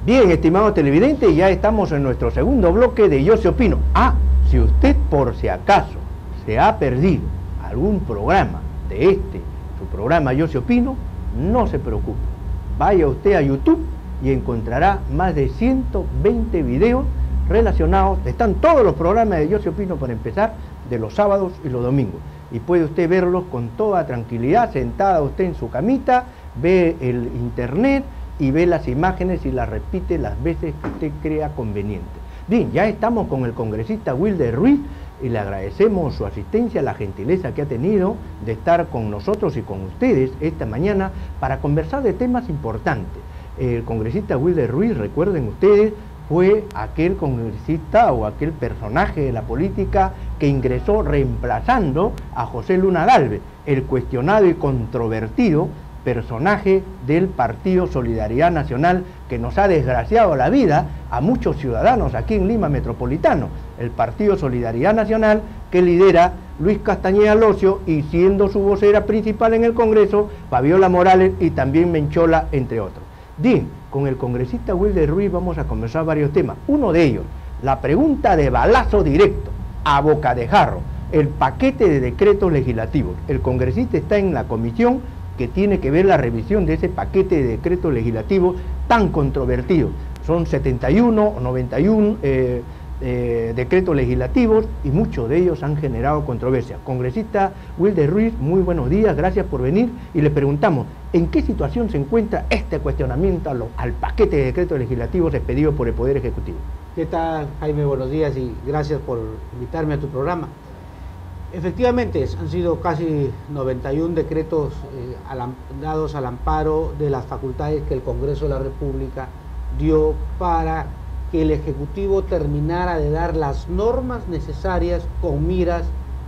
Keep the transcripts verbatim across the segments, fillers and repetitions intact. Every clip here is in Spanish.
Bien, estimados televidentes, ya estamos en nuestro segundo bloque de Yo Se Opino. Ah, si usted por si acaso se ha perdido algún programa de este, su programa Yo Se Opino, no se preocupe. Vaya usted a YouTube y encontrará más de ciento veinte videos relacionados. Están todos los programas de Yo Se Opino, para empezar, de los sábados y los domingos. Y puede usted verlos con toda tranquilidad, sentada usted en su camita, ve el internet y ve las imágenes y las repite las veces que usted crea conveniente. Bien, ya estamos con el congresista Wilder Ruiz y le agradecemos su asistencia, la gentileza que ha tenido de estar con nosotros y con ustedes esta mañana para conversar de temas importantes. El congresista Wilder Ruiz, recuerden ustedes, fue aquel congresista o aquel personaje de la política que ingresó reemplazando a José Luna Gálvez, el cuestionado y controvertido personaje del Partido Solidaridad Nacional, que nos ha desgraciado la vida a muchos ciudadanos aquí en Lima Metropolitano. El Partido Solidaridad Nacional que lidera Luis Castañeda Locio, y siendo su vocera principal en el Congreso Fabiola Morales y también Menchola, entre otros. Bien, con el congresista Wilder Ruiz vamos a conversar varios temas. Uno de ellos, la pregunta de balazo directo, a boca de jarro, el paquete de decretos legislativos. El congresista está en la comisión que tiene que ver la revisión de ese paquete de decretos legislativos tan controvertido. Son setenta y uno o noventa y uno eh, eh, decretos legislativos y muchos de ellos han generado controversia. Congresista Wilder Ruiz, muy buenos días, gracias por venir, y le preguntamos, ¿en qué situación se encuentra este cuestionamiento al, al paquete de decretos legislativos expedido por el Poder Ejecutivo? ¿Qué tal, Jaime? Buenos días y gracias por invitarme a tu programa. Efectivamente, han sido casi noventa y uno decretos eh, al, dados al amparo de las facultades que el Congreso de la República dio para que el Ejecutivo terminara de dar las normas necesarias con miras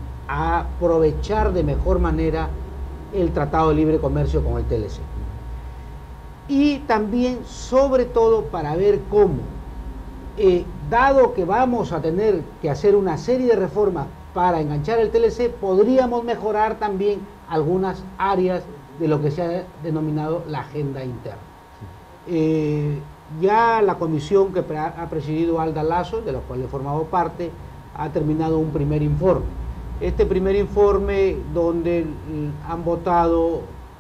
a aprovechar de mejor manera el Tratado de Libre Comercio con el T L C. Y también, sobre todo, para ver cómo, eh, dado que vamos a tener que hacer una serie de reformas para enganchar el T L C, podríamos mejorar también algunas áreas de lo que se ha denominado la agenda interna. Eh, ya la comisión que ha presidido Alda Lazo, de la cual he formado parte, ha terminado un primer informe. Este primer informe, donde han votado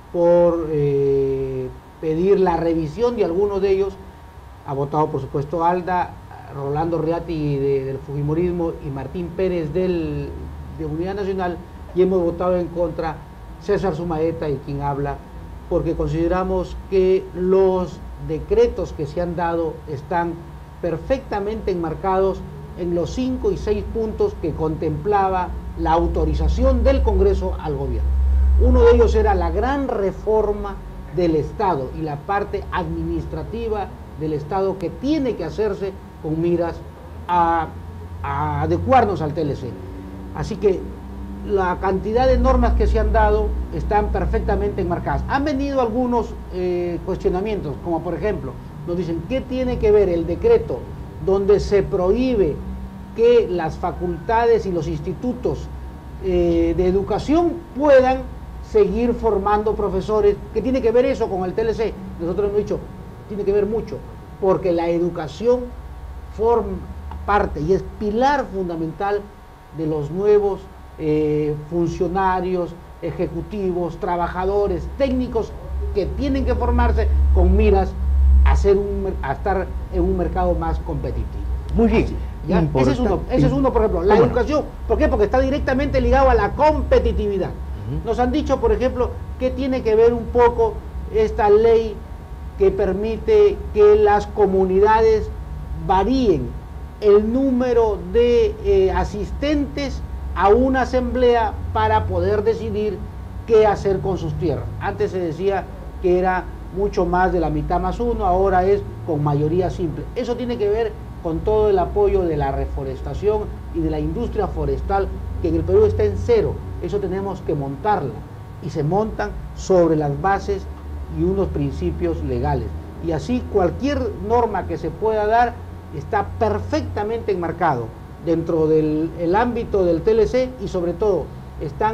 por eh, pedir la revisión de algunos de ellos, ha votado por supuesto Alda, Rolando Riati de, del Fujimorismo y Martín Pérez del, de Unidad Nacional, y hemos votado en contra César Sumaeta y quien habla, porque consideramos que los decretos que se han dado están perfectamente enmarcados en los cinco y seis puntos que contemplaba la autorización del Congreso al gobierno. Uno de ellos era la gran reforma del Estado y la parte administrativa del Estado que tiene que hacerse con miras a, a adecuarnos al T L C. Así que la cantidad de normas que se han dado están perfectamente enmarcadas. Han venido algunos eh, cuestionamientos, como por ejemplo, nos dicen, ¿qué tiene que ver el decreto donde se prohíbe que las facultades y los institutos eh, de educación puedan seguir formando profesores? ¿Qué tiene que ver eso con el T L C? Nosotros hemos dicho, tiene que ver mucho, porque la educación forma parte y es pilar fundamental de los nuevos eh, funcionarios, ejecutivos, trabajadores, técnicos que tienen que formarse con miras a, hacer un, a estar en un mercado más competitivo. Muy bien. ¿Ya? Ese es uno, ese es uno, por ejemplo, la educación. ¿Por qué? Porque está directamente ligado a la competitividad. Uh-huh. Nos han dicho, por ejemplo, que tiene que ver un poco esta ley que permite que las comunidades varíen el número de eh, asistentes a una asamblea para poder decidir qué hacer con sus tierras. Antes se decía que era mucho más de la mitad más uno, ahora es con mayoría simple. Eso tiene que ver con todo el apoyo de la reforestación y de la industria forestal, que en el Perú está en cero. Eso tenemos que montarla, y se montan sobre las bases y unos principios legales. Y así cualquier norma que se pueda dar está perfectamente enmarcado dentro del el ámbito del T L C, y sobre todo están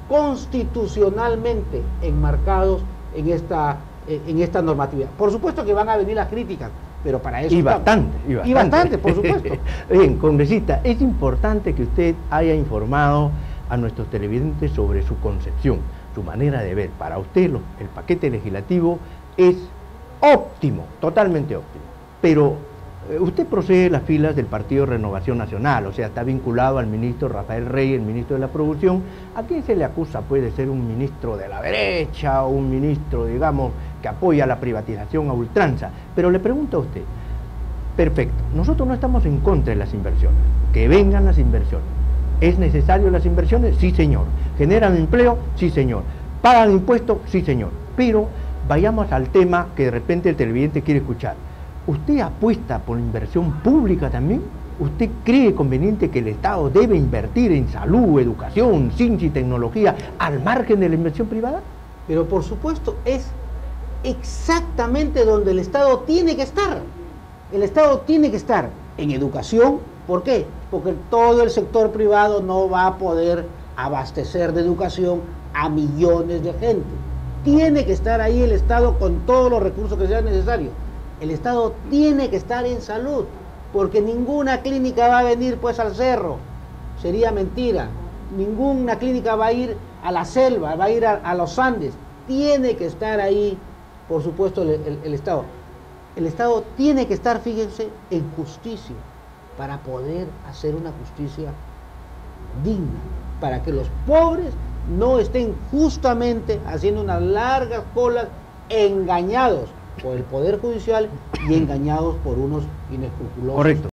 constitucionalmente enmarcados en esta, en esta normatividad. Por supuesto que van a venir las críticas, pero para eso y estamos. bastante, y bastante. Y bastante, por supuesto. Bien, congresista, es importante que usted haya informado a nuestros televidentes sobre su concepción, su manera de ver. Para usted lo, el paquete legislativo es óptimo, totalmente óptimo, pero eh, usted procede de las filas del Partido Renovación Nacional, o sea, está vinculado al ministro Rafael Rey, el ministro de la Producción. ¿A quién se le acusa? Puede ser un ministro de la derecha o un ministro, digamos, que apoya la privatización a ultranza, pero le pregunto a usted, perfecto, nosotros no estamos en contra de las inversiones, que vengan las inversiones. ¿Es necesario las inversiones? Sí, señor. ¿Generan empleo? Sí, señor. ¿Pagan impuestos? Sí, señor. Pero vayamos al tema que de repente el televidente quiere escuchar. ¿Usted apuesta por la inversión pública también? ¿Usted cree conveniente que el Estado debe invertir en salud, educación, ciencia y tecnología al margen de la inversión privada? Pero por supuesto es exactamente donde el Estado tiene que estar. El Estado tiene que estar en educación. ¿Por qué? Porque todo el sector privado no va a poder abastecer de educación a millones de gente. Tiene que estar ahí el Estado con todos los recursos que sean necesarios. El Estado tiene que estar en salud, porque ninguna clínica va a venir pues al cerro, sería mentira. Ninguna clínica va a ir a la selva, va a ir a, a los Andes. Tiene que estar ahí, por supuesto, el, el, el Estado. El Estado tiene que estar, fíjense, en justicia, para poder hacer una justicia digna, para que los pobres no estén justamente haciendo unas largas colas, engañados por el Poder Judicial y engañados por unos inescrupulosos. Correcto.